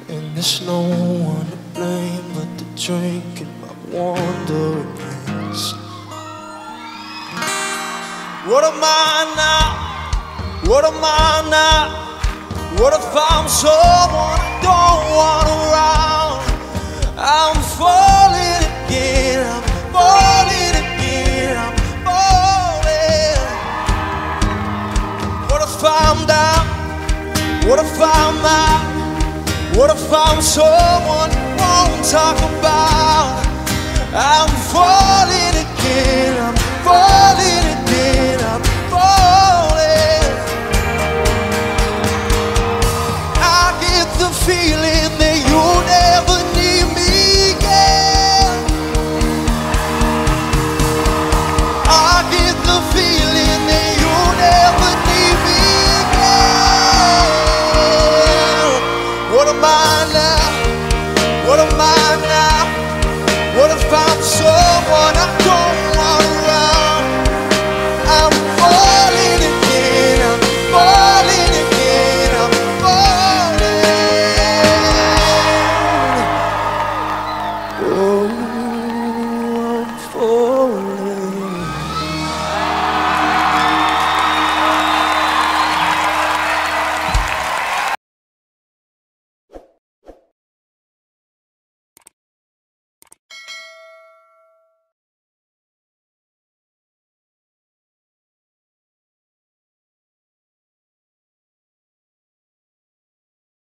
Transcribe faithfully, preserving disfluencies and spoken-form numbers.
And there's no one to blame but the drink and my wandering hands. What am I now? What am I now? What if I'm someone I don't want around? I'm falling again, I'm falling again, I'm falling. What if I'm down? What if I'm out? What if I'm someone you won't talk about? I'm falling again, I'm falling